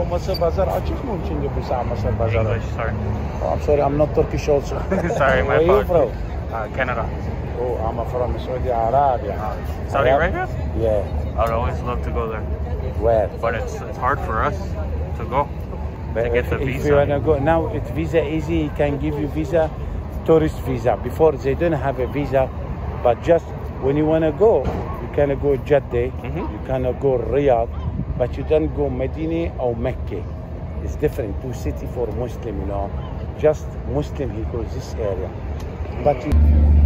Mısır Bazar açık mı şimdi bu saat Mısır Bazarı? English, sorry. Oh, I'm sorry, I'm not Turkish also. Sorry, my Where you fault. from? Canada. Oh, I'm from Saudi Arabia. Saudi Arabia? Yeah. I'd always love to go there, Where? but it's hard for us to go. But To get the if visa. you wanna go now, it's visa easy. He can give you visa, tourist visa. Before they don't have a visa, but just when you wanna go, you can go Jeddah, you can go Riyadh, but you don't go Medina or Mecca. It's different. Two city for Muslim, you know. Just Muslim he goes this area, but you.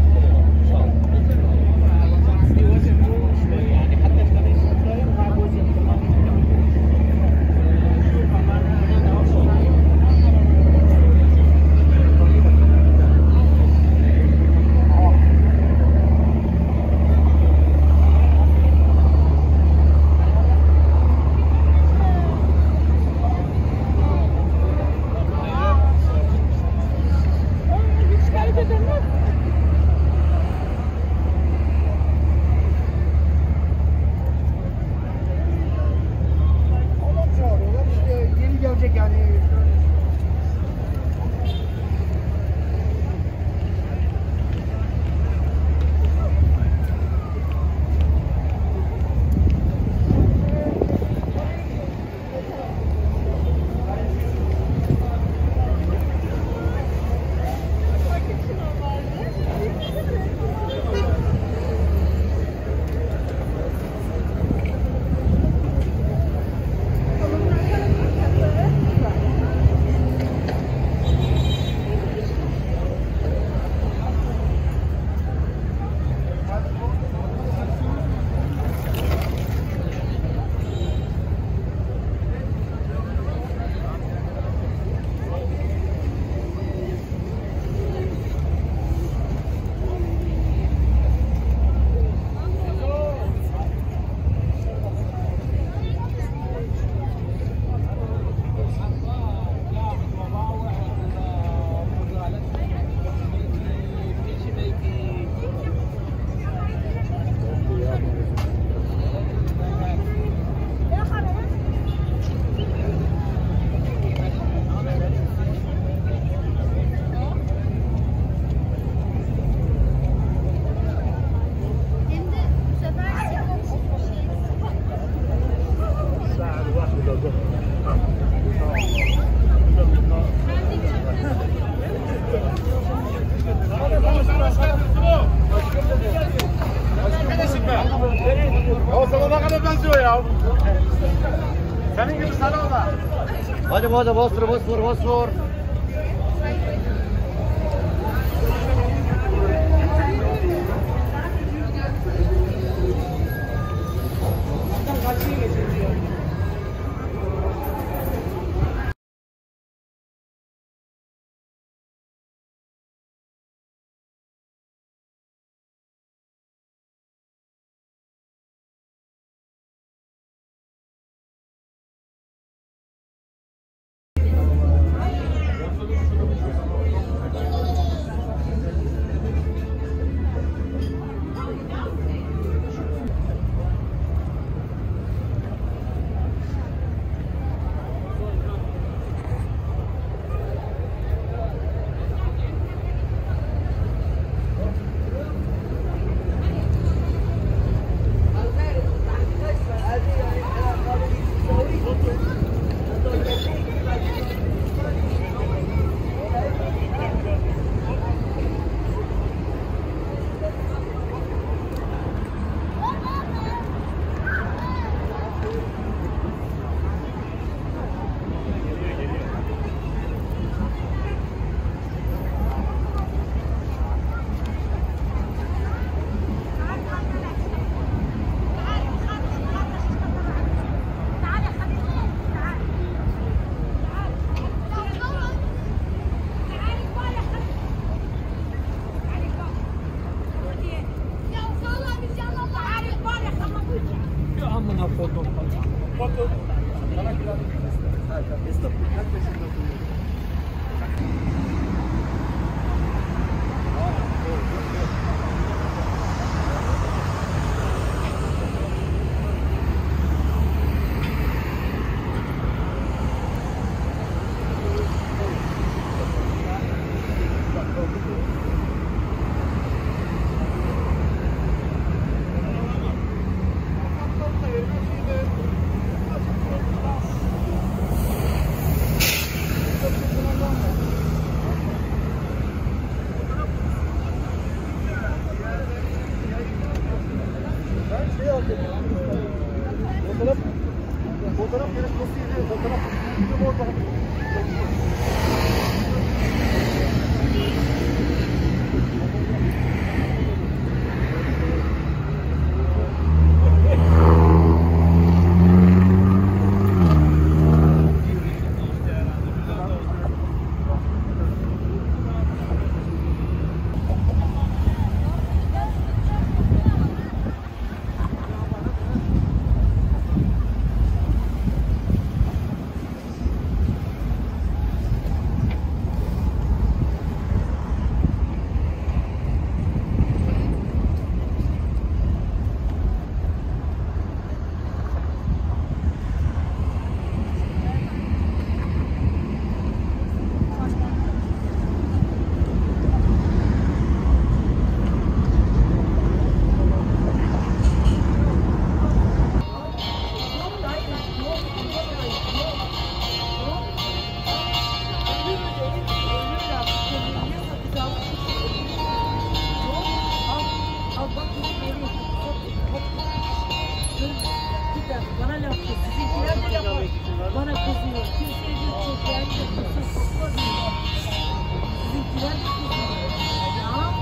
Hadi Bosfor. Bana laf diyor. Sizinkiler de laf bana kızıyor. Kimseye diyor çekeyen de kimse sokma diyor. Sizinkiler de kızıyor. Ya.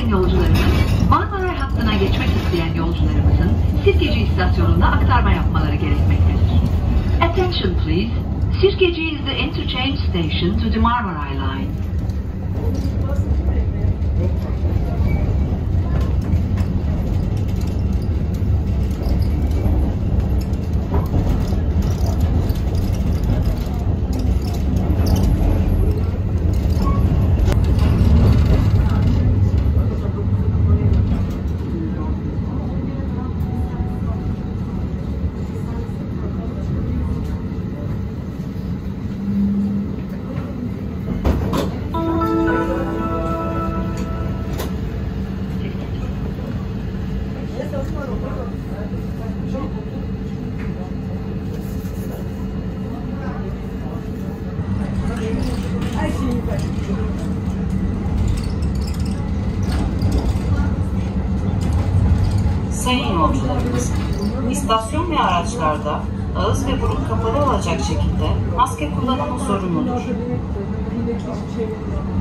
sayın yolcularımız, Marmaray hattına geçmek isteyen yolcularımızın Sirkeci istasyonunda aktarma yapmaları gerekmektedir. Attention please. Sirkeci is the interchange station to the Marmaray line. Sayın yolcularımız, istasyon ve araçlarda ağız ve burun kapalı olacak şekilde maske kullanımı zorunludur.